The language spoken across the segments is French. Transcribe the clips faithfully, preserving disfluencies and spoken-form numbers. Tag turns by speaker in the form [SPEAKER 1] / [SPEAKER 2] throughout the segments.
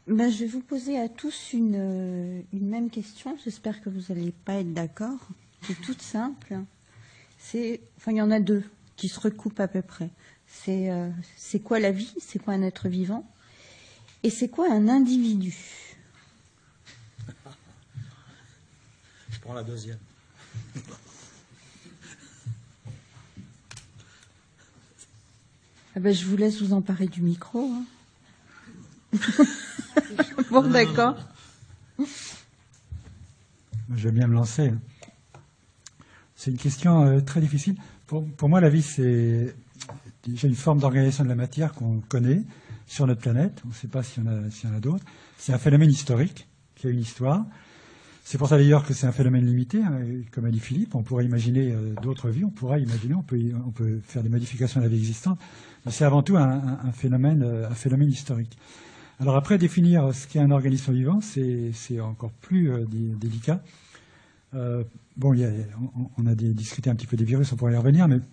[SPEAKER 1] Ben, je vais vous poser à tous une, une même question. J'espère que vous n'allez pas être d'accord. C'est toute simple. C'est, enfin, il y en a deux qui se recoupent à peu près. C'est, euh, c'est quoi la vie? C'est quoi un être vivant? Et c'est quoi un individu?
[SPEAKER 2] Je prends la deuxième.
[SPEAKER 1] Ah ben, je vous laisse vous emparer du micro. Hein. Bon, d'accord.
[SPEAKER 3] Je vais bien me lancer. C'est une question euh, très difficile. Pour, pour moi, la vie, c'est déjà une forme d'organisation de la matière qu'on connaît sur notre planète. On ne sait pas s'il y en a, s'il y en a d'autres. C'est un phénomène historique qui a une histoire. C'est pour ça d'ailleurs que c'est un phénomène limité, hein, comme a dit Philippe. On pourrait imaginer euh, d'autres vies, on pourrait imaginer, on peut, on peut faire des modifications à la vie existante. Mais c'est avant tout un, un, un, phénomène, un phénomène historique. Alors après, définir ce qu'est un organisme vivant, c'est, c'est encore plus euh, délicat. Euh, bon, il y a, on, on a des, discuté un petit peu des virus, on pourrait y revenir, mais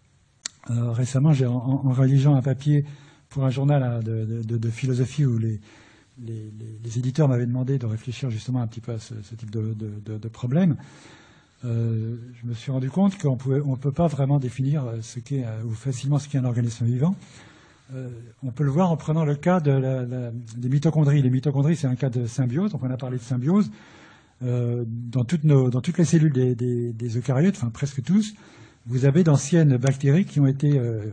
[SPEAKER 3] euh, récemment, j'ai, en, en rédigeant un papier pour un journal hein, de, de, de philosophie où les, les, les, les éditeurs m'avaient demandé de réfléchir justement un petit peu à ce, ce type de, de, de, de problème, euh, je me suis rendu compte qu'on pouvait, on ne peut pas vraiment définir ce qu'est, ou facilement ce qu'est un organisme vivant. Euh, on peut le voir en prenant le cas de la, la, des mitochondries. Les mitochondries, c'est un cas de symbiose, donc on a parlé de symbiose. Euh, dans, toutes nos, dans toutes les cellules des, des, des eucaryotes, enfin presque tous, vous avez d'anciennes bactéries qui ont été, euh,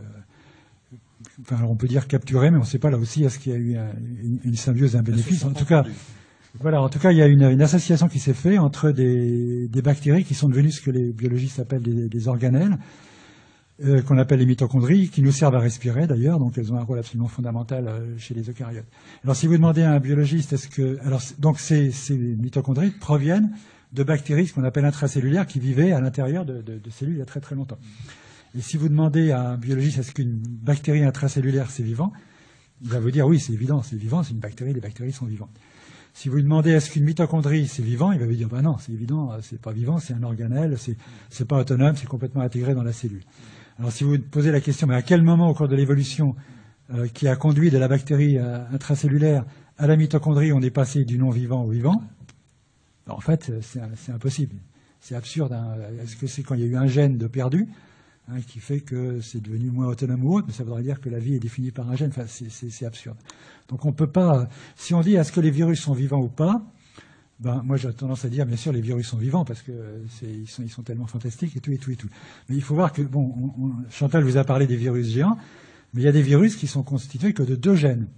[SPEAKER 3] enfin on peut dire capturées, mais on ne sait pas là aussi est-ce qu'il y a eu un, une, une symbiose, un bénéfice. En tout cas, voilà, en tout cas, il y a une, une association qui s'est faite entre des, des bactéries qui sont devenues ce que les biologistes appellent des, des organelles, euh, qu'on appelle les mitochondries, qui nous servent à respirer d'ailleurs, donc elles ont un rôle absolument fondamental euh, chez les eucaryotes. Alors si vous demandez à un biologiste, est-ce que, alors donc ces, ces mitochondries proviennent de bactéries, ce qu'on appelle intracellulaires, qui vivaient à l'intérieur de, de, de cellules il y a très très longtemps. Et si vous demandez à un biologiste, est-ce qu'une bactérie intracellulaire c'est vivant, il va vous dire oui, c'est évident, c'est vivant, c'est une bactérie, les bactéries sont vivantes. Si vous lui demandez est-ce qu'une mitochondrie c'est vivant, il va vous dire bah non, c'est évident, c'est pas vivant, c'est un organelle, c'est, c'est pas autonome, c'est complètement intégré dans la cellule. Alors si vous posez la question, mais à quel moment au cours de l'évolution euh, qui a conduit de la bactérie euh, intracellulaire à la mitochondrie, on est passé du non-vivant au vivant? En fait, c'est, c'est impossible. C'est absurde. Hein. Est-ce que c'est quand il y a eu un gène de perdu hein, qui fait que c'est devenu moins autonome ou autre? Mais ça voudrait dire que la vie est définie par un gène. Enfin, c'est, c'est, c'est absurde. Donc on peut pas. Si on dit est-ce que les virus sont vivants ou pas, ben moi j'ai tendance à dire bien sûr les virus sont vivants parce que c'est, ils sont ils sont tellement fantastiques et tout et tout et tout. Mais il faut voir que bon, on, on, Chantal vous a parlé des virus géants, mais il y a des virus qui sont constitués que de deux gènes.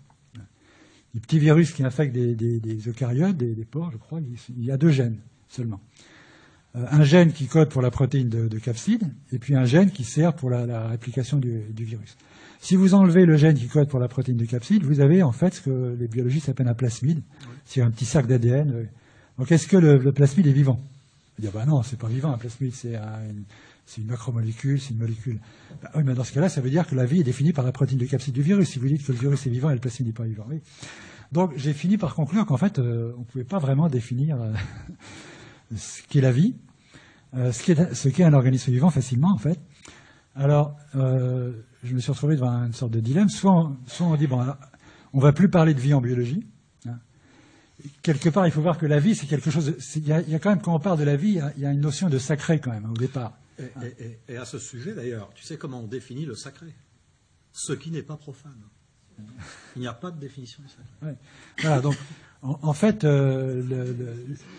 [SPEAKER 3] Les petits virus qui infectent des, des, des eucaryotes, des, des porcs, je crois, il y a deux gènes seulement. Euh, un gène qui code pour la protéine de, de capside et puis un gène qui sert pour la, la réplication du, du virus. Si vous enlevez le gène qui code pour la protéine de capside, vous avez en fait ce que les biologistes appellent un plasmide, c'est un petit sac d'A D N. Donc est-ce que le, le plasmide est vivant? On va dire bah non, c'est pas vivant, un plasmide c'est, un, une, c'est une macromolécule, c'est une molécule. Bah, oui, mais dans ce cas-là, ça veut dire que la vie est définie par la protéine de capside du virus. Si vous dites que le virus est vivant et le plasmide n'est pas vivant, oui. Donc j'ai fini par conclure qu'en fait, euh, on ne pouvait pas vraiment définir euh, ce qu'est la vie, euh, ce, qu'est, ce qu'est un organisme vivant facilement en fait. Alors, euh, je me suis retrouvé devant une sorte de dilemme. Soit on, soit on dit, bon, on ne va plus parler de vie en biologie. Hein. Quelque part, il faut voir que la vie, c'est quelque chose... Il y, y a quand même, quand on parle de la vie, il y, y a une notion de sacré quand même, au départ.
[SPEAKER 2] Et, hein. et, et, et à ce sujet, d'ailleurs, tu sais comment on définit le sacré? Ce qui n'est pas profane. Il n'y a pas de définition du sacré.
[SPEAKER 3] Ouais. Voilà, donc, en, en fait, euh, le, le,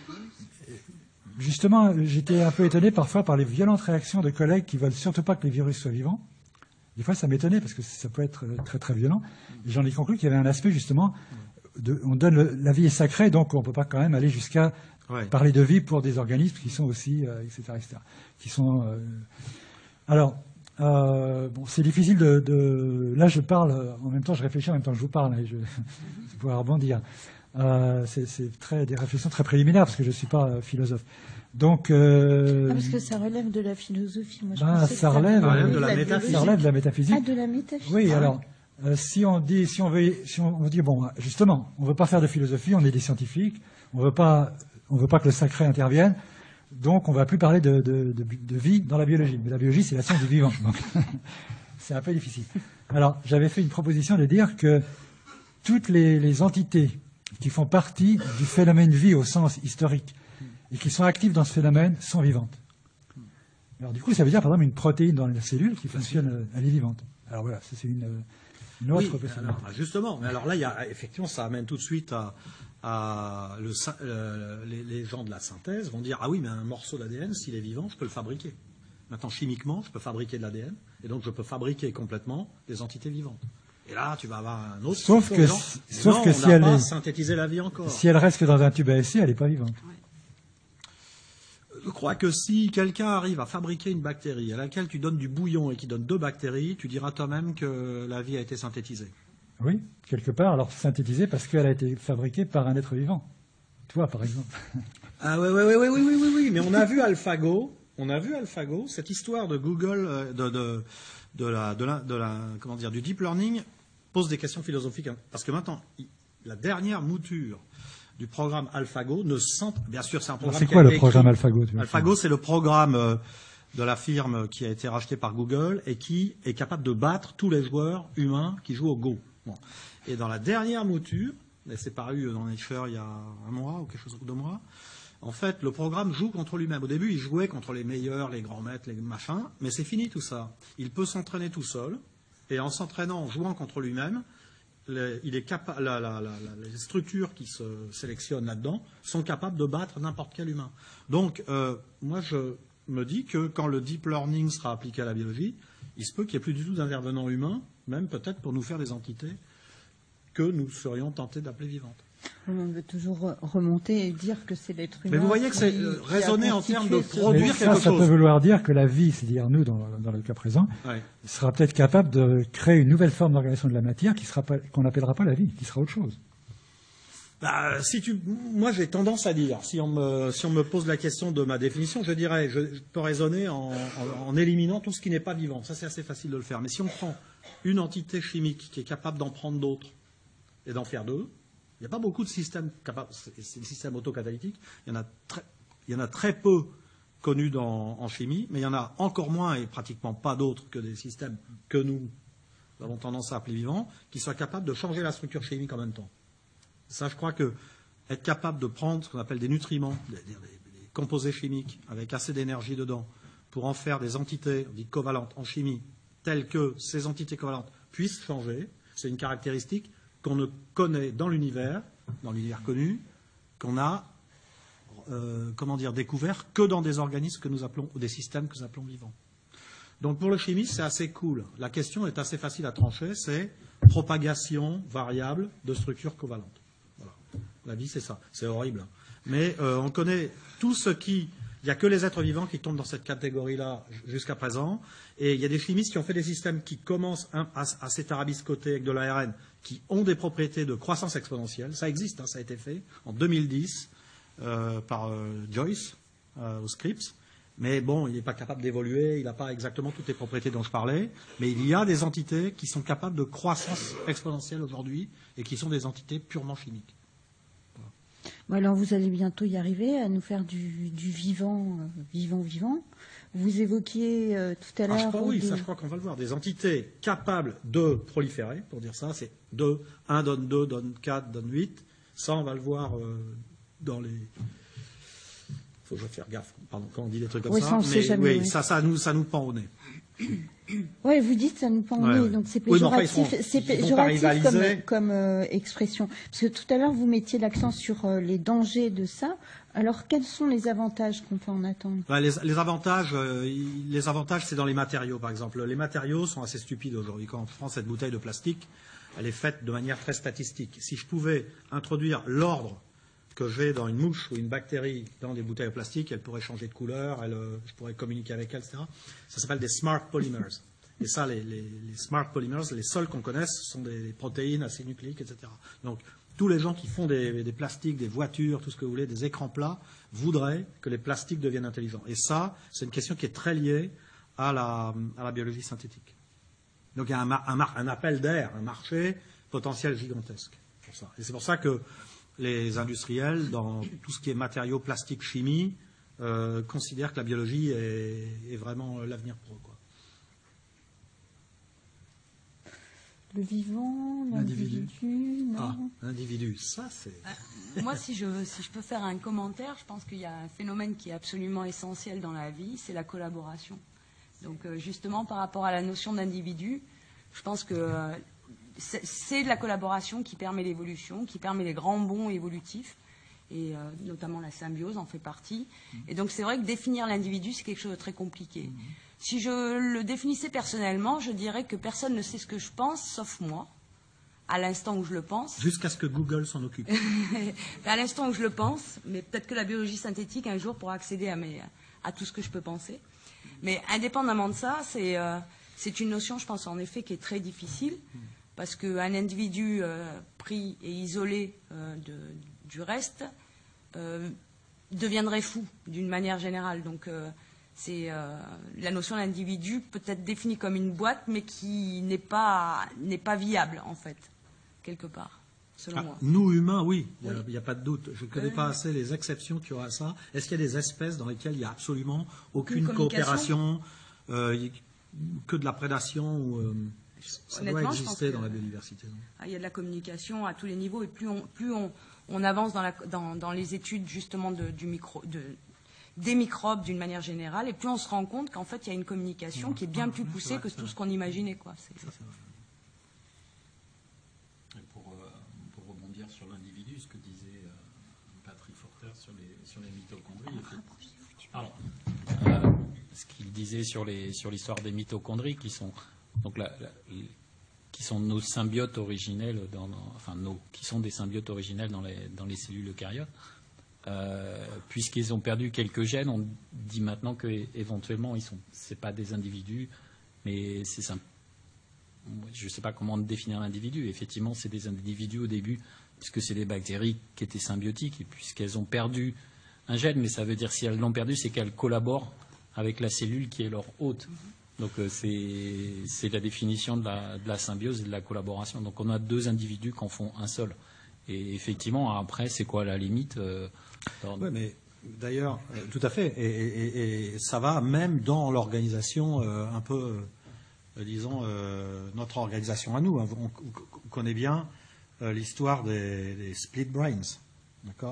[SPEAKER 3] justement, j'étais un peu étonné parfois par les violentes réactions de collègues qui veulent surtout pas que les virus soient vivants. Des fois, ça m'étonnait parce que ça peut être très très violent. Et j'en ai conclu qu'il y avait un aspect justement, de, on donne le, la vie est sacrée, donc on peut pas quand même aller jusqu'à ouais. parler de vie pour des organismes qui sont aussi, euh, et cetera, et cetera, qui sont. Euh, alors. Euh, bon, c'est difficile de, de... Là, je parle, en même temps, je réfléchis en même temps que je vous parle, et je, je vais pouvoir rebondir. Euh, c'est c'est très, des réflexions très préliminaires, parce que je ne suis pas euh, philosophe. Donc, euh...
[SPEAKER 1] ah, parce que ça relève de la philosophie. Moi, je
[SPEAKER 3] bah, ça, ça relève,
[SPEAKER 2] ça relève de la, la métaphysique.
[SPEAKER 3] Ça relève de la métaphysique.
[SPEAKER 1] Ah, de la métaphysique.
[SPEAKER 3] Oui, ah, alors, euh, si on dit, si on veut, si on veut dire, bon, justement, on ne veut pas faire de philosophie, on est des scientifiques, on veut pas, on veut pas que le sacré intervienne. Donc, on ne va plus parler de, de, de, de vie dans la biologie. Mais la biologie, c'est la science du vivant. Donc, c'est un peu difficile. Alors, j'avais fait une proposition de dire que toutes les, les entités qui font partie du phénomène vie au sens historique et qui sont actifs dans ce phénomène sont vivantes. Alors du coup, ça veut dire par exemple une protéine dans la cellule qui fonctionne, elle est vivante. Alors voilà, ça c'est une, une autre
[SPEAKER 2] oui,
[SPEAKER 3] possibilité.
[SPEAKER 2] alors, justement, mais alors là, il y a, effectivement, ça amène tout de suite à, à le, euh, les, les gens de la synthèse vont dire ah oui, mais un morceau d'A D N, s'il est vivant, je peux le fabriquer. Maintenant, chimiquement, je peux fabriquer de l'A D N, et donc je peux fabriquer complètement des entités vivantes. Et là, tu vas avoir un autre.
[SPEAKER 3] Sauf que,
[SPEAKER 2] gens,
[SPEAKER 3] sauf
[SPEAKER 2] non,
[SPEAKER 3] que
[SPEAKER 2] on
[SPEAKER 3] si
[SPEAKER 2] n'a
[SPEAKER 3] elle
[SPEAKER 2] pas
[SPEAKER 3] est,
[SPEAKER 2] synthétisé la vie encore.
[SPEAKER 3] Si elle reste que dans un tube à essai, elle n'est pas vivante.
[SPEAKER 2] Je crois que si quelqu'un arrive à fabriquer une bactérie à laquelle tu donnes du bouillon et qui donne deux bactéries, tu diras toi-même que la vie a été synthétisée.
[SPEAKER 3] Oui, quelque part, alors synthétisée parce qu'elle a été fabriquée par un être vivant. Toi, par exemple.
[SPEAKER 2] Ah oui, oui, oui, oui, oui, oui, oui, oui. Mais on a vu AlphaGo, on a vu AlphaGo, cette histoire de Google, de, de, de, la, de, la, de la, comment dire, du deep learning pose des questions philosophiques. Parce que maintenant, la dernière mouture du programme AlphaGo ne sent, bien sûr, c'est un programme.
[SPEAKER 3] C'est quoi le programme
[SPEAKER 2] écrit.
[SPEAKER 3] AlphaGo?
[SPEAKER 2] AlphaGo, c'est le programme euh, de la firme qui a été rachetée par Google et qui est capable de battre tous les joueurs humains qui jouent au Go. Bon. Et dans la dernière mouture, et c'est paru dans Nature il y a un mois ou quelque chose, deux mois, en fait, le programme joue contre lui-même. Au début, il jouait contre les meilleurs, les grands maîtres, les machins, mais c'est fini tout ça. Il peut s'entraîner tout seul, et en s'entraînant, en jouant contre lui-même, les, il est capa- la, la, la, les structures qui se sélectionnent là-dedans sont capables de battre n'importe quel humain. Donc, euh, moi, je me dis que quand le deep learning sera appliqué à la biologie, il se peut qu'il n'y ait plus du tout d'intervenants humains, même peut-être pour nous faire des entités que nous serions tentés d'appeler vivantes.
[SPEAKER 1] On veut toujours remonter et dire que c'est l'être humain.
[SPEAKER 2] Mais vous voyez que c'est
[SPEAKER 1] qui-
[SPEAKER 2] raisonner
[SPEAKER 1] qui a
[SPEAKER 2] en termes de
[SPEAKER 1] constitué ce-
[SPEAKER 2] produire
[SPEAKER 3] Mais
[SPEAKER 2] quelque
[SPEAKER 3] ça, ça
[SPEAKER 2] chose.
[SPEAKER 3] peut vouloir dire que la vie, c'est-à-dire nous, dans, dans le cas présent,
[SPEAKER 2] Ouais.
[SPEAKER 3] sera peut-être capable de créer une nouvelle forme d'organisation de la matière qui sera pas, qu'on n'appellera pas la vie, qui sera autre chose.
[SPEAKER 2] Bah, si tu, moi, j'ai tendance à dire, si on me, si on me pose la question de ma définition, je dirais, je, je peux raisonner en, en, en éliminant tout ce qui n'est pas vivant. Ça, c'est assez facile de le faire. Mais si on prend une entité chimique qui est capable d'en prendre d'autres et d'en faire deux, il n'y a pas beaucoup de systèmes capables, c'est le système autocatalytique, il y en a très, il y en a très peu connus dans, en chimie, mais il y en a encore moins et pratiquement pas d'autres que des systèmes que nous avons tendance à appeler vivants, qui soient capables de changer la structure chimique en même temps. Ça, je crois que être capable de prendre ce qu'on appelle des nutriments, des, des, des composés chimiques avec assez d'énergie dedans, pour en faire des entités dites covalentes en chimie, telles que ces entités covalentes puissent changer, c'est une caractéristique qu'on ne connaît dans l'univers, dans l'univers connu, qu'on a, euh, comment dire, découvert que dans des organismes que nous appelons, ou des systèmes que nous appelons vivants. Donc pour le chimiste, c'est assez cool. La question est assez facile à trancher, c'est propagation variable de structures covalentes. Voilà. La vie, c'est ça. C'est horrible. Mais euh, on connaît tout ce qui... Il n'y a que les êtres vivants qui tombent dans cette catégorie-là jusqu'à présent. Et il y a des chimistes qui ont fait des systèmes qui commencent à, à, à s'étarabiscoter avec de l'A R N, qui ont des propriétés de croissance exponentielle. Ça existe, hein, ça a été fait en deux mille dix euh, par euh, Joyce euh, au Scripps. Mais bon, il n'est pas capable d'évoluer, il n'a pas exactement toutes les propriétés dont je parlais. Mais il y a des entités qui sont capables de croissance exponentielle aujourd'hui et qui sont des entités purement chimiques.
[SPEAKER 1] Bon, alors vous allez bientôt y arriver à nous faire du, du vivant, euh, vivant, vivant. Vous évoquiez euh, tout à
[SPEAKER 2] Ah,
[SPEAKER 1] l'heure.
[SPEAKER 2] je crois, oui,
[SPEAKER 1] des-
[SPEAKER 2] ça je crois qu'on va le voir. Des entités capables de proliférer, pour dire ça, c'est deux, un donne deux, donne quatre, donne huit. Ça, on va le voir euh, dans les... Il faut que je faire gaffe, pardon, quand on dit des trucs comme
[SPEAKER 1] Oui,
[SPEAKER 2] ça.
[SPEAKER 1] ça, on sait
[SPEAKER 2] Mais
[SPEAKER 1] jamais,
[SPEAKER 2] oui,
[SPEAKER 1] oui.
[SPEAKER 2] ça, ça, nous, ça nous pend au nez.
[SPEAKER 1] Oui, vous dites ça nous pend au
[SPEAKER 2] Ouais,
[SPEAKER 1] nez,
[SPEAKER 2] ouais.
[SPEAKER 1] donc c'est
[SPEAKER 2] Oui, mais enfin, ils
[SPEAKER 1] péjoratif,
[SPEAKER 2] sont-
[SPEAKER 1] c'est
[SPEAKER 2] ils vont pas
[SPEAKER 1] péjoratif comme,
[SPEAKER 2] rivaliser.
[SPEAKER 1] comme euh, expression. Parce que tout à l'heure, vous mettiez l'accent sur euh, les dangers de ça. Alors, quels sont les avantages qu'on peut en attendre?
[SPEAKER 2] Ouais, les, les avantages, euh, il- les avantages, c'est dans les matériaux, par exemple. Les matériaux sont assez stupides aujourd'hui. Quand on prend cette bouteille de plastique, elle est faite de manière très statistique. Si je pouvais introduire l'ordre que j'ai dans une mouche ou une bactérie dans des bouteilles de plastique, elle pourrait changer de couleur, elle, euh, je pourrais communiquer avec elle, et cetera. Ça s'appelle des smart polymers. Et ça, les, les, les smart polymers, les seuls qu'on connaisse, ce sont des, des protéines assez nucléiques, et cetera. Donc, tous les gens qui font des, des plastiques, des voitures, tout ce que vous voulez, des écrans plats, voudraient que les plastiques deviennent intelligents. Et ça, c'est une question qui est très liée à la, à la biologie synthétique. Donc, il y a un, mar- un, mar- un appel d'air, un marché potentiel gigantesque pour ça. Et c'est pour ça que les industriels, dans tout ce qui est matériaux, plastique, chimie, euh, considèrent que la biologie est, est vraiment l'avenir pour eux, quoi.
[SPEAKER 1] Le vivant,
[SPEAKER 2] L'individu.
[SPEAKER 1] l'individu, non.
[SPEAKER 2] Ah, l'individu, ça c'est...
[SPEAKER 4] Euh, Moi, si je, si je peux faire un commentaire, je pense qu'il y a un phénomène qui est absolument essentiel dans la vie, c'est la collaboration. Donc, euh, justement, par rapport à la notion d'individu, je pense que euh, c'est, c'est de la collaboration qui permet l'évolution, qui permet les grands bonds évolutifs, et euh, notamment la symbiose en fait partie. Et donc, c'est vrai que définir l'individu, c'est quelque chose de très compliqué. Si je le définissais personnellement, je dirais que personne ne sait ce que je pense, sauf moi, à l'instant où je le pense.
[SPEAKER 2] Jusqu'à ce que Google s'en occupe.
[SPEAKER 4] À l'instant où je le pense, mais peut-être que la biologie synthétique, un jour, pourra accéder à, mes, à tout ce que je peux penser. Mais indépendamment de ça, c'est euh, c'est une notion, je pense, en effet, qui est très difficile, parce qu'un individu euh, pris et isolé euh, de, du reste euh, deviendrait fou, d'une manière générale. Donc, euh, c'est euh, la notion d'individu peut être définie comme une boîte, mais qui n'est pas, n'est pas viable, en fait, quelque part, selon
[SPEAKER 2] Ah,
[SPEAKER 4] moi.
[SPEAKER 2] nous, humains, oui, il n'y
[SPEAKER 4] Oui.
[SPEAKER 2] a, a pas de doute. Je ne connais
[SPEAKER 4] Euh,
[SPEAKER 2] pas assez les exceptions qu'il y aura à ça. Est-ce qu'il y a des espèces dans lesquelles il n'y a absolument aucune
[SPEAKER 4] Une
[SPEAKER 2] coopération, euh, y- que de la prédation ou, euh, ça doit
[SPEAKER 4] Honnêtement, je pense
[SPEAKER 2] exister
[SPEAKER 4] que-
[SPEAKER 2] dans la biodiversité. non
[SPEAKER 4] Ah, il y a de la communication à tous les niveaux, et plus on, plus on, on avance dans, la, dans, dans les études justement de, du micro, de, des microbes d'une manière générale, et plus on se rend compte qu'en fait il y a une communication qui est bien plus poussée
[SPEAKER 2] vrai,
[SPEAKER 4] que
[SPEAKER 2] c'est
[SPEAKER 4] tout
[SPEAKER 2] vrai.
[SPEAKER 4] ce qu'on imaginait, quoi. C'est-
[SPEAKER 2] Ça, c'est vrai.
[SPEAKER 5] Et pour, euh, pour rebondir sur l'individu, ce que disait euh, Patrick Forter sur les, sur les mitochondries, effe- Pardon. Euh, ce qu'il disait sur les sur l'histoire des mitochondries, qui sont donc la, la- qui sont nos symbiotes originels, dans, dans- enfin nos, qui sont des symbiotes originels dans les dans les cellules eucaryotes. Euh, puisqu'ils ont perdu quelques gènes, on dit maintenant que éventuellement ils sont, c'est pas des individus, mais c'est simple. Je ne sais pas comment définir l'individu. Effectivement, c'est des individus au début, puisque c'est des bactéries qui étaient symbiotiques, et puisqu'elles ont perdu un gène, mais ça veut dire si elles l'ont perdu, c'est qu'elles collaborent avec la cellule qui est leur hôte. Donc euh, c'est, c'est la définition de la, de la symbiose et de la collaboration. Donc on a deux individus qui en font un seul. Et effectivement, après, c'est quoi la limite euh, dans-
[SPEAKER 2] Oui, mais d'ailleurs, euh, tout à fait. Et, et- et- et ça va même dans l'organisation euh, un peu, euh, disons, euh, notre organisation à nous. Hein. On, on connaît bien euh, l'histoire des, des split brains. D'accord ?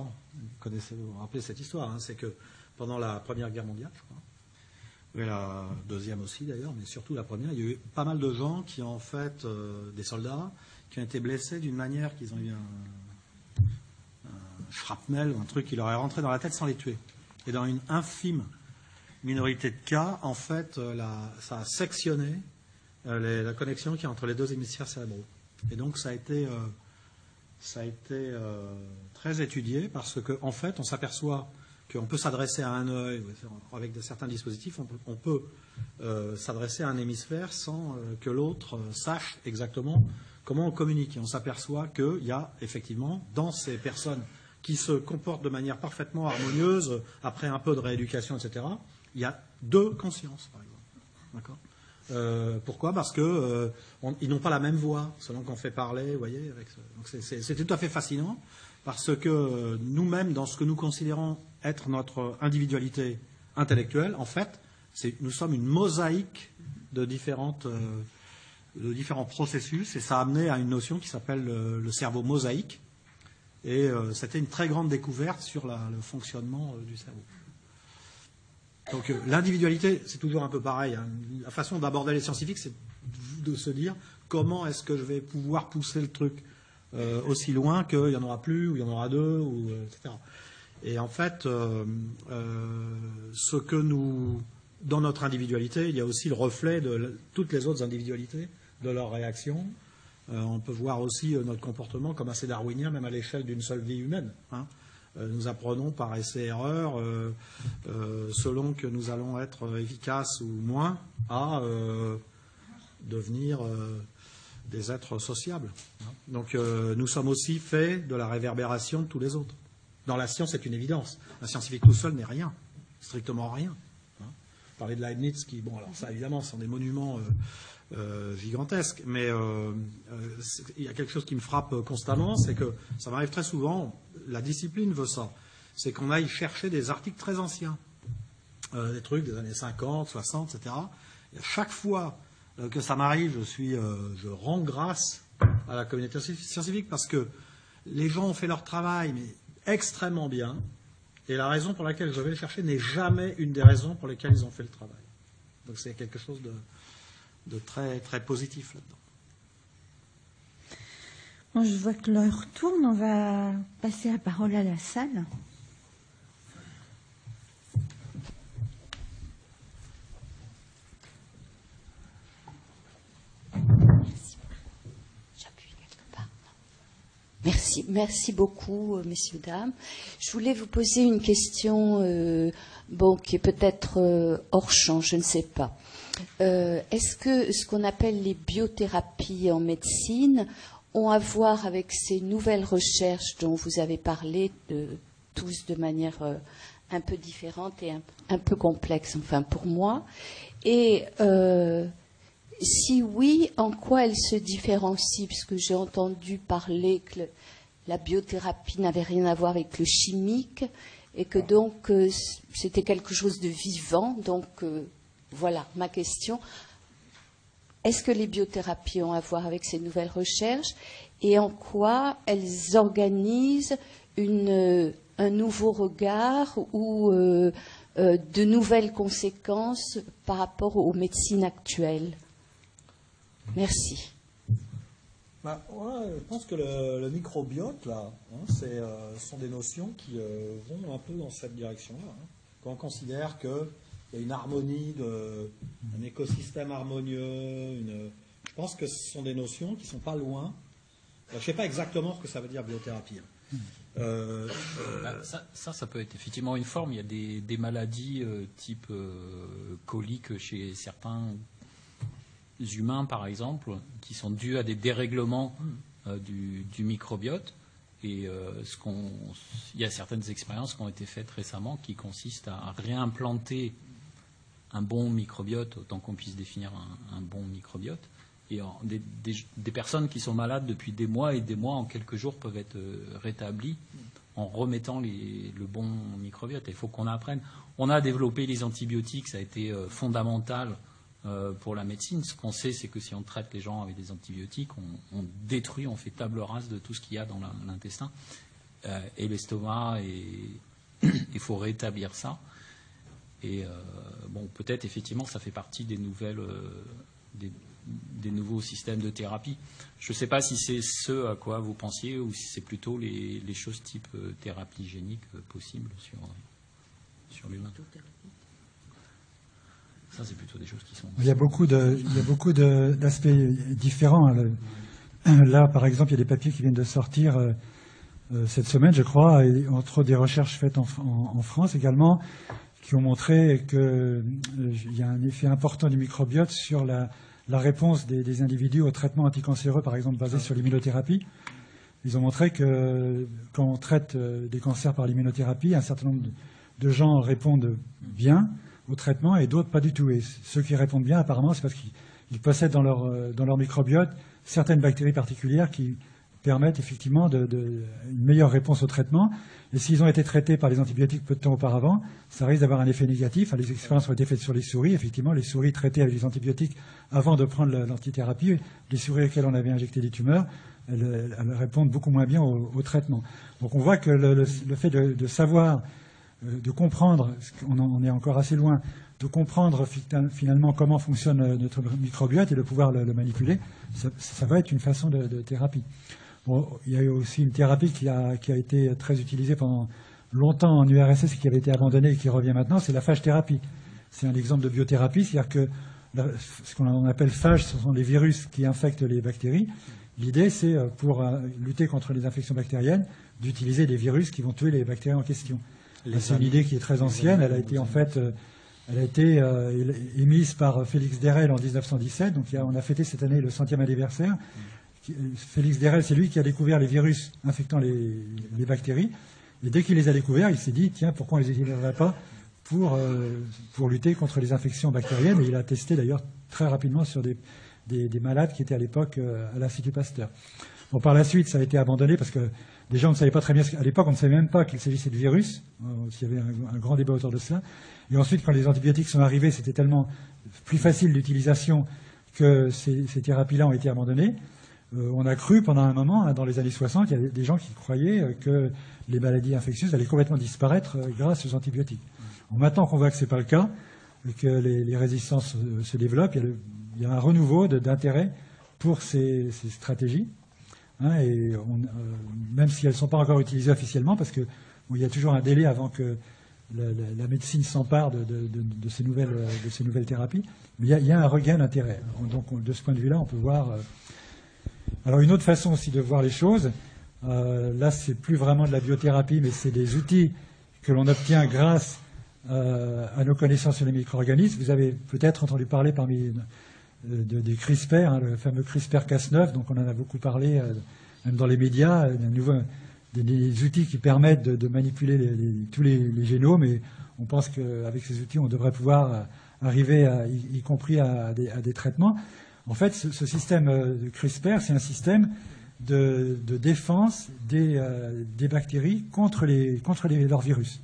[SPEAKER 2] Vous connaissez, vous vous rappelez cette histoire, hein. C'est que pendant la Première Guerre mondiale, je crois, et la deuxième aussi d'ailleurs, mais surtout la première, il y a eu pas mal de gens qui, en fait, euh, des soldats, qui ont été blessés d'une manière qu'ils ont eu un, un shrapnel, un truc qui leur est rentré dans la tête sans les tuer. Et dans une infime minorité de cas, en fait, euh, la- ça a sectionné euh, les- la connexion qu'il y a entre les deux hémisphères cérébraux. Et donc ça a été, euh, ça a été euh, très étudié parce qu'en en fait, on s'aperçoit qu'on peut s'adresser à un œil, avec de certains dispositifs, on peut, on peut euh, s'adresser à un hémisphère sans euh, que l'autre euh, sache exactement comment on communique. Et on s'aperçoit qu'il y a effectivement, dans ces personnes qui se comportent de manière parfaitement harmonieuse, après un peu de rééducation, et cetera, il y a deux consciences, par exemple. D'accord ? Euh, pourquoi ? Parce que euh, on- ils n'ont pas la même voix, selon qu'on fait parler, vous voyez. Avec ce- donc c'est, c'est- c'est tout à fait fascinant, parce que euh, nous-mêmes, dans ce que nous considérons être notre individualité intellectuelle, en fait, c'est, nous sommes une mosaïque de, différentes, euh, de différents processus, et ça a amené à une notion qui s'appelle le, le cerveau mosaïque, et euh, c'était une très grande découverte sur la- le fonctionnement euh, du cerveau. Donc euh, l'individualité, c'est toujours un peu pareil, hein. La façon d'aborder les scientifiques, c'est de se dire comment est-ce que je vais pouvoir pousser le truc euh, aussi loin qu'il y en aura plus, ou il y en aura deux, ou, euh, et cetera. Et en fait, euh, euh, ce que nous, dans notre individualité, il y a aussi le reflet de l- toutes les autres individualités, de leurs réactions. Euh, on peut voir aussi euh, notre comportement comme assez darwinien, même à l'échelle d'une seule vie humaine, hein. Euh, Nous apprenons par essai-erreur, euh, euh, selon que nous allons être efficaces ou moins, à euh, devenir euh, des êtres sociables. Donc euh, nous sommes aussi faits de la réverbération de tous les autres. Dans la science, c'est une évidence. Un scientifique tout seul n'est rien, strictement rien. Hein. Parler de Leibniz, qui, bon, alors ça évidemment, ce sont des monuments euh, euh, gigantesques, mais euh, euh, c'est- il y a quelque chose qui me frappe constamment, c'est que ça m'arrive très souvent. La discipline veut ça, c'est qu'on aille chercher des articles très anciens, euh, des trucs des années cinquante, soixante, et cetera. Et à chaque fois euh, que ça m'arrive, je suis, euh, je rends grâce à la communauté scientifique parce que les gens ont fait leur travail, mais extrêmement bien. Et la raison pour laquelle je vais le chercher n'est jamais une des raisons pour lesquelles ils ont fait le travail. Donc c'est quelque chose de, de très, très positif là-dedans.
[SPEAKER 1] Bon, je vois que l'heure tourne. On va passer la parole à la salle.
[SPEAKER 6] Merci, merci beaucoup, messieurs, dames. Je voulais vous poser une question, euh, bon, qui est peut-être euh, hors champ, je ne sais pas. Euh, est-ce que ce qu'on appelle les biothérapies en médecine ont à voir avec ces nouvelles recherches dont vous avez parlé, de, tous de manière euh, un peu différente et un, un peu complexe, enfin pour moi, et euh, si oui, en quoi elle se différencie? Puisque j'ai entendu parler que le, la biothérapie n'avait rien à voir avec le chimique et que donc euh, c'était quelque chose de vivant. Donc euh, voilà ma question. Est-ce que les biothérapies ont à voir avec ces nouvelles recherches et en quoi elles organisent une, un nouveau regard ou euh, euh, de nouvelles conséquences par rapport aux médecines actuelles? Merci.
[SPEAKER 2] Bah, ouais, je pense que le, le microbiote, là, hein, c'est, euh, sont des notions qui euh, vont un peu dans cette direction-là. Hein. Quand on considère qu'il y a une harmonie, de, un écosystème harmonieux, une, je pense que ce sont des notions qui ne sont pas loin. Je ne sais pas exactement ce que ça veut dire biothérapie. Hein. Euh, euh,
[SPEAKER 5] bah, ça, ça, ça peut être effectivement une forme. Il y a des, des maladies euh, type euh, colique chez certains humains, par exemple, qui sont dus à des dérèglements euh, du, du microbiote. Et euh, ce qu'on, il y a certaines expériences qui ont été faites récemment qui consistent à réimplanter un bon microbiote, autant qu'on puisse définir un, un bon microbiote. Et en, des, des, des personnes qui sont malades depuis des mois et des mois, en quelques jours, peuvent être euh, rétablies en remettant les, le bon microbiote. Il faut qu'on apprenne. On a développé les antibiotiques, ça a été euh, fondamental pour la médecine. Ce qu'on sait, c'est que si on traite les gens avec des antibiotiques, on, on détruit, on fait table rase de tout ce qu'il y a dans la, l'intestin euh, et l'estomac, et il faut rétablir ça. Et euh, bon, peut-être effectivement, ça fait partie des nouvelles, euh, des, des nouveaux systèmes de thérapie. Je ne sais pas si c'est ce à quoi vous pensiez ou si c'est plutôt les, les choses type euh, thérapie génique euh, possibles sur, sur l'humain. Ça, c'est plutôt des choses qui sont...
[SPEAKER 3] Il y a beaucoup de, il y a beaucoup de, d'aspects différents. Là, par exemple, il y a des papiers qui viennent de sortir euh, cette semaine, je crois, et entre des recherches faites en, en, en France également, qui ont montré qu'il euh, y a un effet important du microbiote sur la, la réponse des, des individus au traitement anticancéreux, par exemple, basé sur l'immunothérapie. Ils ont montré que quand on traite euh, des cancers par l'immunothérapie, un certain nombre de, de gens répondent bien au traitement et d'autres pas du tout. Et ceux qui répondent bien, apparemment, c'est parce qu'ils possèdent dans leur, dans leur microbiote certaines bactéries particulières qui permettent effectivement de, de, une meilleure réponse au traitement. Et s'ils ont été traités par les antibiotiques peu de temps auparavant, ça risque d'avoir un effet négatif. Les expériences ont été faites sur les souris. Effectivement, les souris traitées avec les antibiotiques avant de prendre l'antithérapie, les souris auxquelles on avait injecté des tumeurs, elles, elles répondent beaucoup moins bien au, au traitement. Donc on voit que le, le, le fait de, de savoir, de comprendre, on, en, on est encore assez loin, de comprendre finalement comment fonctionne notre microbiote et de pouvoir le, le manipuler, ça, ça va être une façon de, de thérapie. Bon, il y a eu aussi une thérapie qui a, qui a été très utilisée pendant longtemps en U R S S et qui avait été abandonnée et qui revient maintenant, c'est la phage thérapie. C'est un exemple de biothérapie, c'est-à-dire que la, ce qu'on appelle phage, ce sont les virus qui infectent les bactéries. L'idée, c'est pour lutter contre les infections bactériennes, d'utiliser des virus qui vont tuer les bactéries en question. C'est une idée qui est très ancienne, elle a été en fait... Elle a été euh, émise par Félix Derel en mille neuf cent dix-sept, donc il y a, on a fêté cette année le centième anniversaire. Félix Derel, c'est lui qui a découvert les virus infectant les, les bactéries, et dès qu'il les a découverts, il s'est dit, tiens, pourquoi on ne les utiliserait pas pour, euh, pour lutter contre les infections bactériennes, et il a testé d'ailleurs très rapidement sur des, des, des malades qui étaient à l'époque euh, à l'Institut Pasteur. Bon, par la suite, ça a été abandonné parce que les gens ne savaient pas très bien, à l'époque, on ne savait même pas qu'il s'agissait de virus, il y avait un, un grand débat autour de cela. Et ensuite, quand les antibiotiques sont arrivés, c'était tellement plus facile d'utilisation que ces, ces thérapies-là ont été abandonnées. Euh, on a cru pendant un moment, hein, dans les années soixante, il y a des gens qui croyaient euh, que les maladies infectieuses allaient complètement disparaître euh, grâce aux antibiotiques. Bon, maintenant qu'on voit que ce n'est pas le cas, que les, les résistances euh, se développent, il y a, le, il y a un renouveau d'intérêt pour ces, ces stratégies. Hein, et on, euh, même si elles ne sont pas encore utilisées officiellement, parce que bon, il y a toujours un délai avant que la, la, la médecine s'empare de, de, de, de, ces nouvelles, de ces nouvelles thérapies, mais il y a, il y a un regain d'intérêt. Donc on, de ce point de vue-là, on peut voir... Euh... Alors une autre façon aussi de voir les choses, euh, là c'est plus vraiment de la biothérapie, mais c'est des outils que l'on obtient grâce euh, à nos connaissances sur les micro-organismes. Vous avez peut-être entendu parler parmi... De, des CRISPR, hein, le fameux CRISPR Cas neuf, donc on en a beaucoup parlé, euh, même dans les médias, euh, nouveau, des, des outils qui permettent de, de manipuler les, les, tous les, les génomes, et on pense qu'avec ces outils, on devrait pouvoir euh, arriver, à, y, y compris à, à, des, à des traitements. En fait, ce, ce système de CRISPR, c'est un système de, de défense des, euh, des bactéries contre, les, contre les, leurs virus.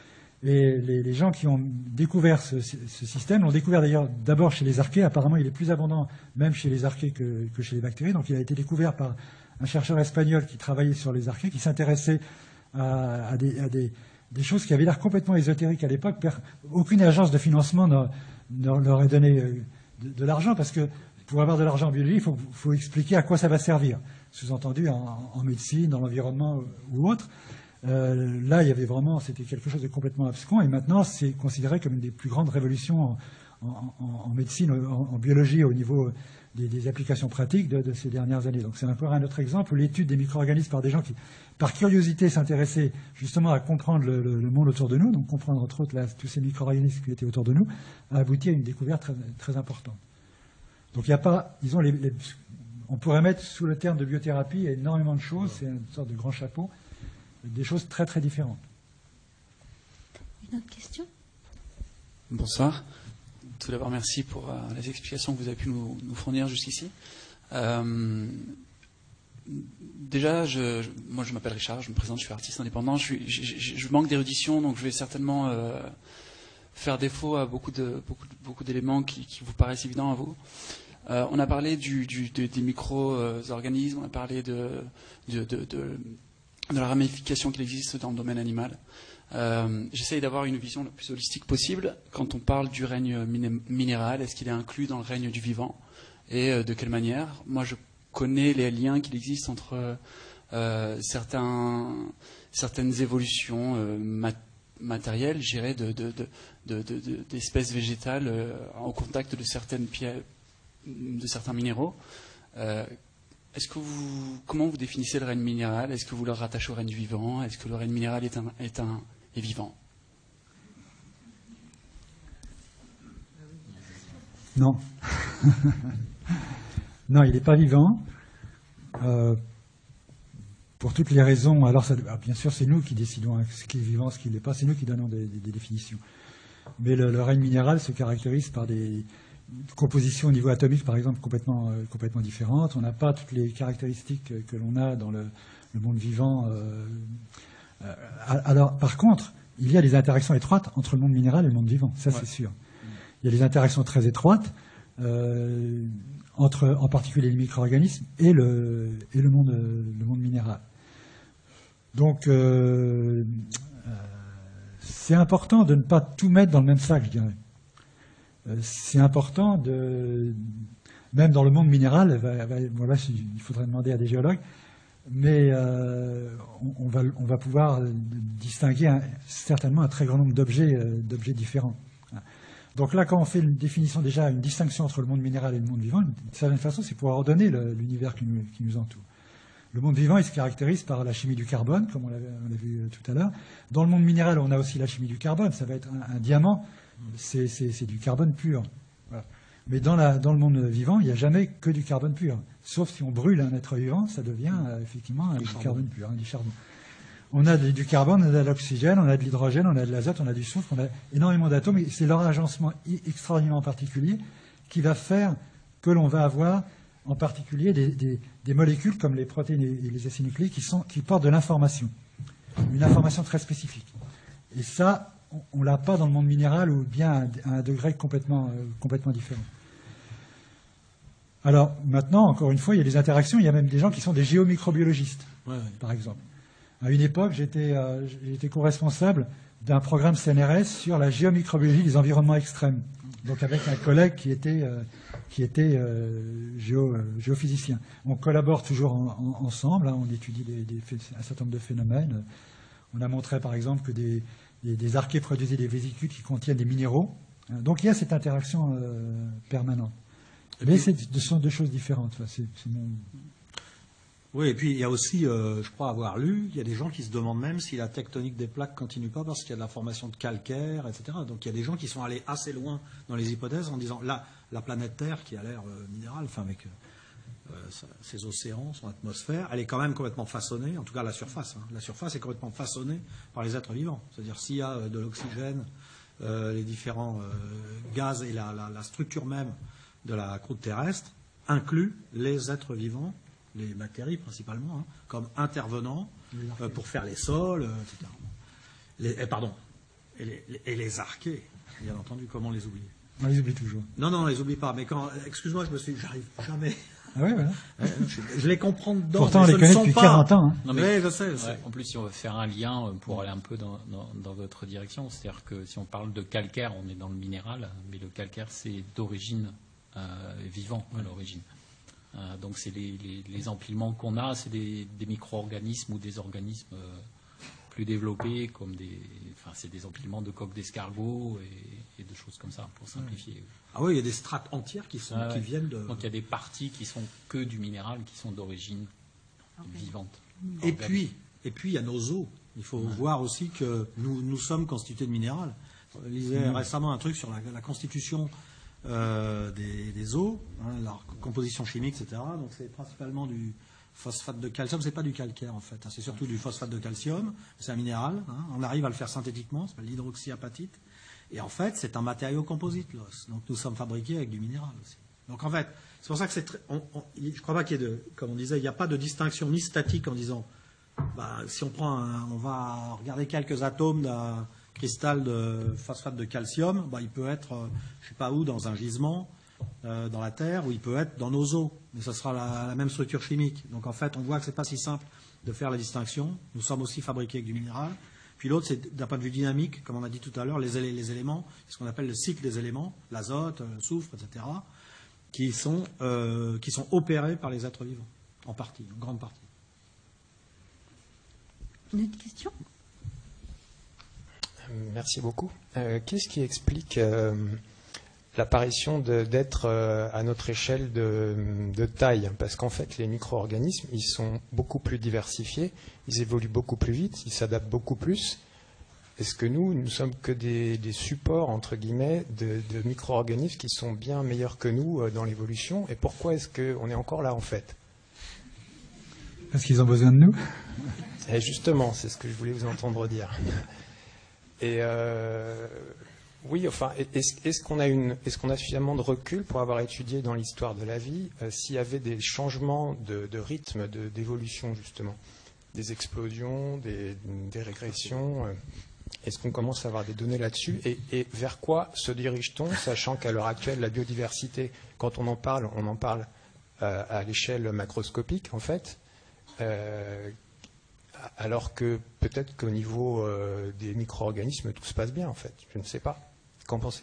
[SPEAKER 3] Et les, les gens qui ont découvert ce, ce système l'ont découvert d'ailleurs d'abord chez les archées. Apparemment, il est plus abondant même chez les archées que, que chez les bactéries. Donc, il a été découvert par un chercheur espagnol qui travaillait sur les archées, qui s'intéressait à, à, des, à des, des choses qui avaient l'air complètement ésotériques à l'époque. Aucune agence de financement ne leur a donné de, de l'argent, parce que pour avoir de l'argent en biologie, il faut, faut expliquer à quoi ça va servir. Sous-entendu en, en médecine, dans l'environnement ou autre. Euh, là, il y avait vraiment, c'était quelque chose de complètement abscon, et maintenant, c'est considéré comme une des plus grandes révolutions en, en, en, en médecine, en, en biologie, au niveau des, des applications pratiques de, de ces dernières années. Donc, c'est encore un autre exemple où l'étude des micro-organismes par des gens qui, par curiosité, s'intéressaient justement à comprendre le, le, le monde autour de nous, donc comprendre entre autres là, tous ces micro-organismes qui étaient autour de nous, a abouti à une découverte très, très importante. Donc, il n'y a pas, disons, les, les, on pourrait mettre sous le terme de biothérapie énormément de choses, c'est une sorte de grand chapeau. Des choses très très différentes.
[SPEAKER 1] Une autre question ?
[SPEAKER 7] Bonsoir. Tout d'abord, merci pour euh, les explications que vous avez pu nous, nous fournir jusqu'ici. Euh, déjà, je, je, moi je m'appelle Richard, je me présente, je suis artiste indépendant. Je, suis, je, je, je manque d'érudition, donc je vais certainement euh, faire défaut à beaucoup de beaucoup, beaucoup d'éléments qui, qui vous paraissent évidents à vous. Euh, on a parlé du, du, de, des micro-organismes, on a parlé de, de, de, de de la ramification qu'il existe dans le domaine animal. Euh, J'essaye d'avoir une vision la plus holistique possible. Quand on parle du règne minéral, est-ce qu'il est inclus dans le règne du vivant? Et euh, de quelle manière? Moi, je connais les liens qu'il existe entre euh, certains, certaines évolutions euh, mat matérielles, je dirais, de, de, de, de, de, d'espèces végétales euh, au contact de certaines pierres, de certains minéraux. Euh, Est-ce que vous, comment vous définissez le règne minéral? Est-ce que vous le rattachez au règne vivant? Est-ce que le règne minéral est, un, est, un, est vivant?
[SPEAKER 3] Non. Non, il n'est pas vivant. Euh, pour toutes les raisons. Alors, ça, bien sûr, c'est nous qui décidons hein, ce qui est vivant, ce qui ne l'est pas. C'est nous qui donnons des, des, des définitions. Mais le, le règne minéral se caractérise par des compositions au niveau atomique, par exemple, complètement, euh, complètement différentes. On n'a pas toutes les caractéristiques que l'on a dans le, le monde vivant. Euh, euh, alors, par contre, il y a des interactions étroites entre le monde minéral et le monde vivant, ça ouais. C'est sûr. Il y a des interactions très étroites euh, entre, en particulier, les micro-organismes et le, et le monde, le monde minéral. Donc, euh, euh, c'est important de ne pas tout mettre dans le même sac, je dirais. C'est important de, même dans le monde minéral, bon là, il faudrait demander à des géologues, mais euh, on, on, va, on va pouvoir distinguer un, certainement un très grand nombre d'objets d'objets différents. Donc là, quand on fait une définition, déjà une distinction entre le monde minéral et le monde vivant, d'une certaine façon, c'est pour ordonner l'univers qui nous, qui nous entoure. Le monde vivant, il se caractérise par la chimie du carbone, comme on l'a vu tout à l'heure. Dans le monde minéral, on a aussi la chimie du carbone, ça va être un, un diamant. C'est du carbone pur. Voilà. Mais dans, la, dans le monde vivant, il n'y a jamais que du carbone pur. Sauf si on brûle un être vivant, ça devient euh, effectivement un, du carbone pur, hein, du charbon. On a de, du carbone, on a de l'oxygène, on a de l'hydrogène, on a de l'azote, on a du soufre, on a énormément d'atomes. Et c'est leur agencement extraordinairement particulier qui va faire que l'on va avoir en particulier des, des, des molécules comme les protéines et les acides nucléiques qui, sont, qui portent de l'information. Une information très spécifique. Et ça, on ne l'a pas dans le monde minéral ou bien à un degré complètement, euh, complètement différent. Alors maintenant, encore une fois, il y a des interactions, il y a même des gens qui sont des géomicrobiologistes,
[SPEAKER 2] Ouais, ouais.
[SPEAKER 3] par exemple. À une époque, j'étais euh, j'étais co-responsable d'un programme C N R S sur la géomicrobiologie des environnements extrêmes, donc avec un collègue qui était, euh, qui était euh, géo, euh, géophysicien. On collabore toujours en, en, ensemble, hein, on étudie des, des, un certain nombre de phénomènes. On a montré par exemple que des, des, des archées produisaient des vésicules qui contiennent des minéraux. Donc il y a cette interaction euh, permanente. Et mais puis, ce sont deux choses différentes. Enfin, c'est, c'est mon...
[SPEAKER 2] Oui, et puis il y a aussi, euh, je crois avoir lu, il y a des gens qui se demandent même si la tectonique des plaques continue pas parce qu'il y a de la formation de calcaire, et cetera. Donc il y a des gens qui sont allés assez loin dans les hypothèses en disant là, la planète Terre qui a l'air euh, minérale, enfin avec euh, ses océans, son atmosphère, elle est quand même complètement façonnée, en tout cas la surface. Hein. La surface est complètement façonnée par les êtres vivants. C'est-à-dire s'il y a euh, de l'oxygène, euh, les différents euh, gaz et la, la, la structure même de la croûte terrestre inclut les êtres vivants, les bactéries principalement, hein, comme intervenants euh, pour faire les sols, euh, et cetera. Les, eh, pardon, et les, les, et les archées, bien entendu, comment les oublier?
[SPEAKER 3] On les oublie toujours.
[SPEAKER 2] Non, non, on les oublie pas, mais quand, excuse-moi, je me suis, j'arrive jamais.
[SPEAKER 3] Ah oui, voilà.
[SPEAKER 2] Je, je les comprends dedans.
[SPEAKER 3] Pourtant, on les connaît depuis quarante ans. Hein.
[SPEAKER 5] Non, mais,
[SPEAKER 2] oui, je sais. Je sais.
[SPEAKER 5] Ouais, en plus, si on veut faire un lien pour aller un peu dans, dans, dans votre direction, c'est-à-dire que si on parle de calcaire, on est dans le minéral, mais le calcaire, c'est d'origine euh, vivant à l'origine. Euh, donc, c'est les, les, les empilements qu'on a, c'est des, des micro-organismes ou des organismes euh, plus développés, comme des, enfin, c'est des empilements de coques d'escargot et, et de choses comme ça, pour simplifier.
[SPEAKER 2] Ah oui, il y a des strates entières qui, sont,
[SPEAKER 5] ah,
[SPEAKER 2] qui
[SPEAKER 5] ouais.
[SPEAKER 2] viennent de...
[SPEAKER 5] Donc, il y a des parties qui sont que du minéral, qui sont d'origine okay. vivante.
[SPEAKER 2] Et organique. puis, et puis, il y a nos os. Il faut ouais. voir aussi que nous, nous sommes constitués de minéral. Je lisais mmh. récemment un truc sur la, la constitution euh, des, des os, hein, leur composition chimique, et cetera. Donc, c'est principalement du phosphate de calcium. C'est pas du calcaire, en fait. Hein, c'est surtout du phosphate de calcium. C'est un minéral. Hein, on arrive à le faire synthétiquement. Ça s'appelle l'hydroxyapatite. Et en fait, c'est un matériau composite, l'os. Donc, nous sommes fabriqués avec du minéral aussi. Donc, en fait, c'est pour ça que c'est très... On, on, je ne crois pas qu'il y ait de... Comme on disait, il n'y a pas de distinction ni statique en disant... Bah, si on prend un, on va regarder quelques atomes d'un cristal de phosphate de calcium, bah, il peut être, euh, je ne sais pas où, dans un gisement, euh, dans la terre, ou il peut être dans nos os. Mais ce sera la, la même structure chimique. Donc, en fait, on voit que ce n'est pas si simple de faire la distinction. Nous sommes aussi fabriqués avec du minéral. Puis l'autre, c'est d'un point de vue dynamique, comme on a dit tout à l'heure, les, les éléments, ce qu'on appelle le cycle des éléments, l'azote, le soufre, et cetera, qui sont, euh, qui sont opérés par les êtres vivants, en partie, en grande partie.
[SPEAKER 1] Une autre question ?
[SPEAKER 8] Merci beaucoup. Euh, qu'est-ce qui explique euh, l'apparition de, d'êtres euh, à notre échelle de, de taille ? Parce qu'en fait, les micro-organismes, ils sont beaucoup plus diversifiés, ils évoluent beaucoup plus vite, ils s'adaptent beaucoup plus. Est-ce que nous, nous sommes que des, des supports, entre guillemets, de, de micro-organismes qui sont bien meilleurs que nous euh, dans l'évolution ? Et pourquoi est-ce qu'on est encore là, en fait ?
[SPEAKER 3] Parce qu'ils ont besoin de nous ?
[SPEAKER 8] Et justement, c'est ce que je voulais vous entendre dire. Et euh, oui, enfin, est-ce, est-ce qu'on a une, est-ce qu'on a suffisamment de recul pour avoir étudié dans l'histoire de la vie euh, s'il y avait des changements de, de rythme, de, d'évolution justement, des explosions, des, des régressions euh, est-ce qu'on commence à avoir des données là-dessus et, et vers quoi se dirige-t-on, sachant qu'à l'heure actuelle, la biodiversité, quand on en parle, on en parle euh, à l'échelle macroscopique en fait. Euh, alors que peut-être qu'au niveau euh, des micro-organismes, tout se passe bien, en fait. Je ne sais pas. Qu'en pensez-vous ?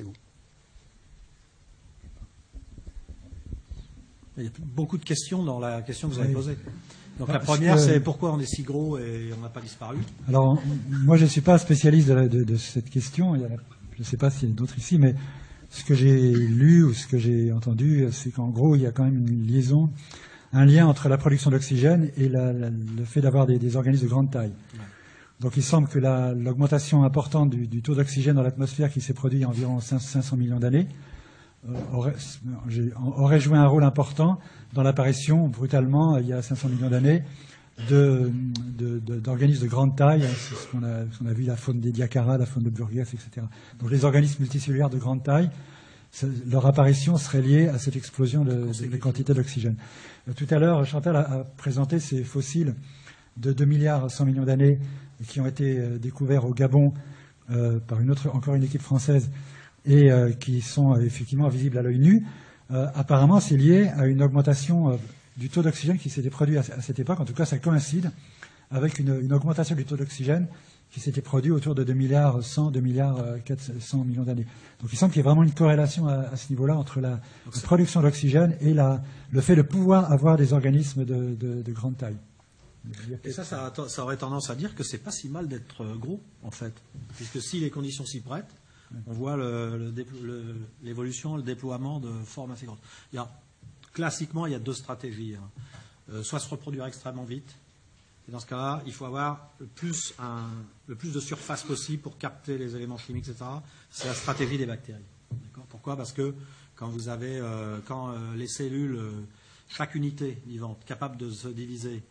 [SPEAKER 2] Il y a beaucoup de questions dans la question que vous avez
[SPEAKER 3] oui.
[SPEAKER 2] posée. Donc
[SPEAKER 3] ah,
[SPEAKER 2] la première,
[SPEAKER 3] que,
[SPEAKER 2] c'est pourquoi on est si gros et on n'a pas disparu ?
[SPEAKER 3] Alors, moi, je ne suis pas spécialiste de, la, de, de cette question. Il y a la, je ne sais pas s'il y a d'autres ici, mais ce que j'ai lu ou ce que j'ai entendu, c'est qu'en gros, il y a quand même une liaison... un lien entre la production d'oxygène et la, la, le fait d'avoir des, des organismes de grande taille. Ouais. Donc il semble que la, l'augmentation importante du, du taux d'oxygène dans l'atmosphère qui s'est produit il y a environ cinq cents millions d'années euh, aurait, aurait joué un rôle important dans l'apparition, brutalement, il y a cinq cents millions d'années, de, de, de, d'organismes de grande taille. C'est ce qu'on a, ce qu'on a vu, la faune des Diacara, la faune de Burgess, et cetera. Donc les organismes multicellulaires de grande taille, leur apparition serait liée à cette explosion de, de, de quantité d'oxygène. Tout à l'heure, Chantal a, a présenté ces fossiles de deux milliards cent millions d'années qui ont été euh, découverts au Gabon euh, par une autre, encore une équipe française et euh, qui sont euh, effectivement visibles à l'œil nu. Euh, apparemment, c'est lié à une augmentation euh, du taux d'oxygène qui s'était produit à, à cette époque. En tout cas, ça coïncide avec une, une augmentation du taux d'oxygène qui s'était produit autour de deux milliards cent, deux milliards quatre cents millions d'années. Donc il semble qu'il y ait vraiment une corrélation à, à ce niveau-là entre la, la production d'oxygène et la, le fait de pouvoir avoir des organismes de, de, de grande taille.
[SPEAKER 2] Et ça, ça, ça aurait tendance à dire que c'est pas si mal d'être gros, en fait. Puisque si les conditions s'y prêtent, on voit l'évolution, le, le, le déploiement de formes assez grandes. Il y a, classiquement, il y a deux stratégies. Hein. Euh, soit se reproduire extrêmement vite. Et dans ce cas-là, il faut avoir le plus, un, le plus de surface possible pour capter les éléments chimiques, et cetera. C'est la stratégie des bactéries. Pourquoi? Parce que quand vous avez, euh, quand euh, les cellules, euh, chaque unité vivante capable de se diviser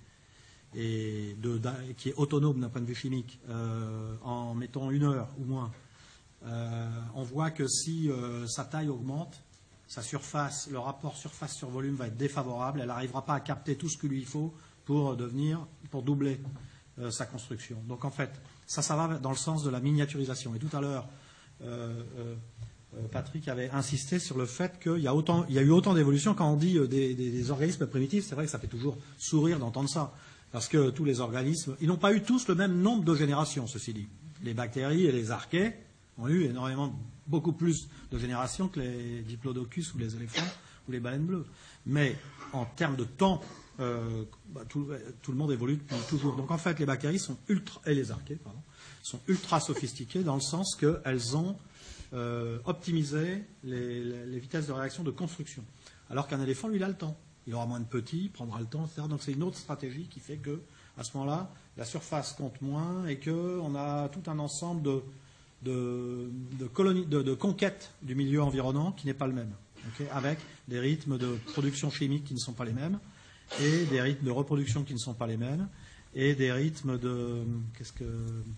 [SPEAKER 2] et de, qui est autonome d'un point de vue chimique, euh, en mettant une heure ou moins, euh, on voit que si euh, sa taille augmente, sa surface, le rapport surface sur volume va être défavorable. Elle n'arrivera pas à capter tout ce qu'il lui faut pour devenir, pour doubler euh, sa construction. Donc en fait, ça, ça va dans le sens de la miniaturisation. Et tout à l'heure, euh, euh, Patrick avait insisté sur le fait qu'il y a autant, il y a eu autant d'évolution. Quand on dit des, des, des organismes primitifs, c'est vrai que ça fait toujours sourire d'entendre ça. Parce que tous les organismes, ils n'ont pas eu tous le même nombre de générations, ceci dit. Les bactéries et les archées ont eu énormément, beaucoup plus de générations que les diplodocus ou les éléphants ou les baleines bleues. Mais en termes de temps, euh, bah, tout, tout le monde évolue depuis toujours. Donc en fait, les bactéries sont ultra, et les archées, pardon, sont ultra sophistiquées dans le sens qu'elles ont euh, optimisé les, les, les vitesses de réaction de construction. Alors qu'un éléphant, lui, il a le temps. Il aura moins de petits, il prendra le temps, et cetera. Donc c'est une autre stratégie qui fait que, à ce moment-là, la surface compte moins et qu'on a tout un ensemble de, de, de, colonies, de, de conquêtes du milieu environnant qui n'est pas le même, okay, avec des rythmes de production chimique qui ne sont pas les mêmes et des rythmes de reproduction qui ne sont pas les mêmes et des rythmes de qu'est-ce que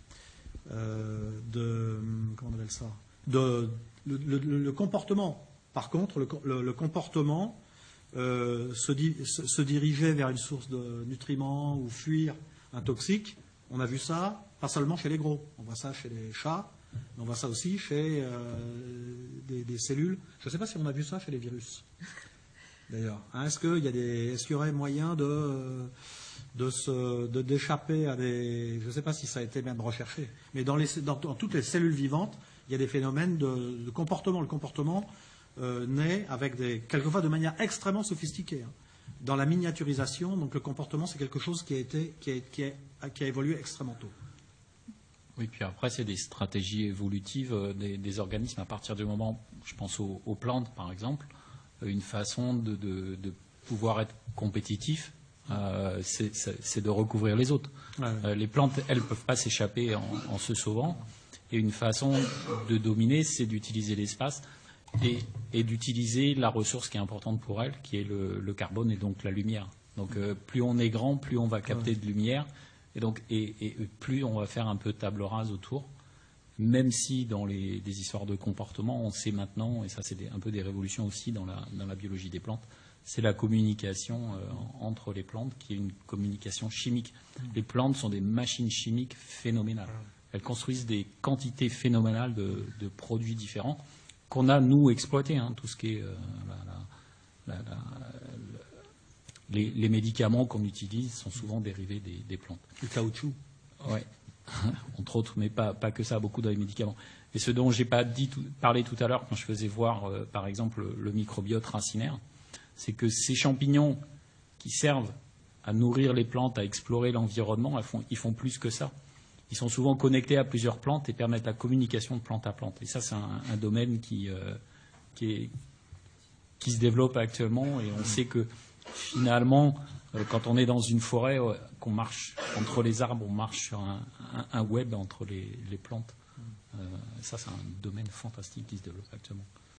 [SPEAKER 2] euh, de comment on appelle ça de le, le, le comportement. Par contre, le, le, le comportement Euh, se, di se, se diriger vers une source de nutriments ou fuir un toxique, on a vu ça pas seulement chez les gros, on voit ça chez les chats, mais on voit ça aussi chez euh, des, des cellules. Je ne sais pas si on a vu ça chez les virus, d'ailleurs. Hein, est-ce qu'il y a des, est-ce qu'il y aurait moyen de de se, de d'échapper à des, je ne sais pas si ça a été même recherché, mais dans, les, dans, dans toutes les cellules vivantes, il y a des phénomènes de, de comportement. Le comportement Euh, naît avec des, quelquefois de manière extrêmement sophistiquée. Hein. Dans la miniaturisation, donc le comportement, c'est quelque chose qui a, été, qui, a, qui, a, qui a évolué extrêmement tôt.
[SPEAKER 5] Oui, puis après, c'est des stratégies évolutives des, des organismes à partir du moment, je pense aux, aux plantes par exemple, une façon de, de, de pouvoir être compétitif, euh, c'est de recouvrir les autres. Ouais, ouais. Euh, les plantes, elles ne peuvent pas s'échapper en, en se sauvant, et une façon de dominer, c'est d'utiliser l'espace. Et, et d'utiliser la ressource qui est importante pour elle, qui est le, le carbone et donc la lumière. Donc euh, plus on est grand, plus on va capter de lumière, et donc et, et plus on va faire un peu table rase autour. Même si dans les des histoires de comportement, on sait maintenant, et ça c'est des, un peu des révolutions aussi dans la dans la biologie des plantes, c'est la communication euh, entre les plantes, qui est une communication chimique. Les plantes sont des machines chimiques phénoménales. Elles construisent des quantités phénoménales de, de produits différents qu'on a, nous, exploité, hein, tout ce qui est euh, la, la, la, la, les, les médicaments qu'on utilise sont souvent dérivés des, des plantes.
[SPEAKER 2] Le caoutchouc.
[SPEAKER 5] Oui, entre autres, mais pas, pas que ça, beaucoup dans les médicaments. Et ce dont je n'ai pas dit tout, parlé tout à l'heure, quand je faisais voir, euh, par exemple, le, le microbiote racinaire, c'est que ces champignons qui servent à nourrir les plantes, à explorer l'environnement, ils font, ils font plus que ça. Ils sont souvent connectés à plusieurs plantes et permettent la communication de plante à plante. Et ça, c'est un, un domaine qui, euh, qui, est, qui se développe actuellement. Et on sait que finalement, euh, quand on est dans une forêt, euh, qu'on marche entre les arbres, on marche sur un, un, un web entre les, les plantes. Euh, ça, c'est un domaine fantastique qui se développe actuellement.